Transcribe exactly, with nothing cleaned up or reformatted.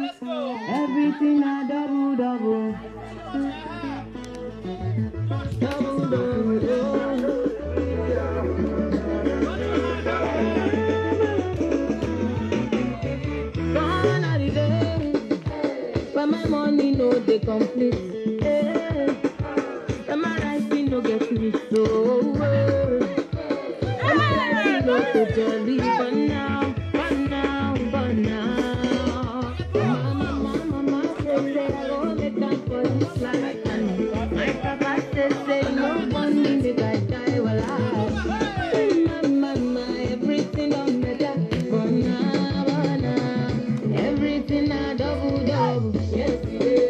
Everything a double, double. Double, double, double. Gone are the days when my money no dey complete. Hey. When my writing no get me so. When my writing no so jolly, but now, but now, but now. Mama, mama, mama say say I go make up for this life. My papa say say no money make I die while I. Mama, mama, everything on better, but now, but now, everything a double double. Yes, yeah.